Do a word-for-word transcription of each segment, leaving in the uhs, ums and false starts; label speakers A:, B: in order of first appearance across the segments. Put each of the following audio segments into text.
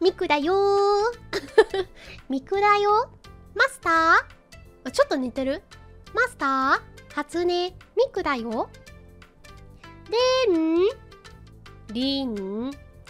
A: ミクだよーミクだよ。マスター、あ、ちょっと似てる。マスター初音ミクだよ。レンリンレン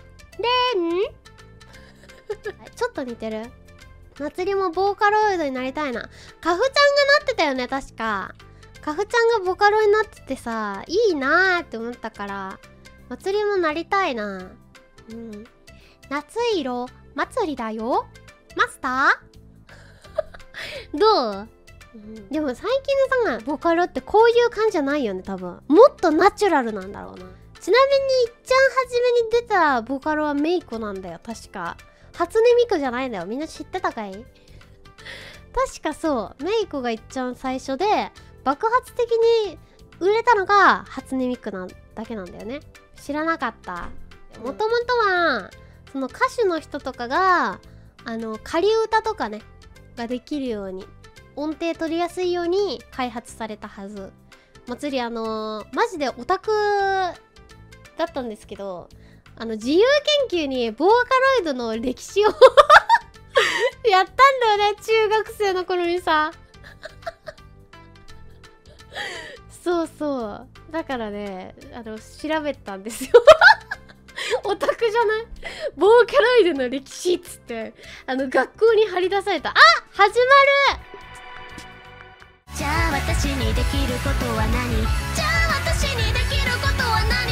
A: ちょっと似てる。祭りもボーカロイドになりたいな。カフちゃんがなってたよね、確か。カフちゃんがボカロになっててさ、いいなーって思ったから、祭りもなりたいな。うん。夏色祭りだよ。マスターどう？うん、でも最近のさ、ボカロってこういう感じじゃないよね、多分。もっとナチュラルなんだろうな。ちなみに、いっちゃん初めに出たボカロはメイコなんだよ、確か。初音ミクじゃないんだよ。みんな知ってたかい？確かそう。メイコがいっちゃん最初で、爆発的に売れたのが初音ミクなだけなんだよね。知らなかった。もともとは、その歌手の人とかが、あの、仮歌とかね、ができるように、音程取りやすいように開発されたはず。祭りあのー、マジでオタクだったんですけど、あの自由研究にボーカロイドの歴史をやったんだよね、中学生の頃にさそうそう、だからね、あの調べたんですよオタクじゃない、ボーカロイドの歴史っつってあの学校に張り出された。あ、始まる。じゃあ私にできることは何？じゃあ私にできることは何？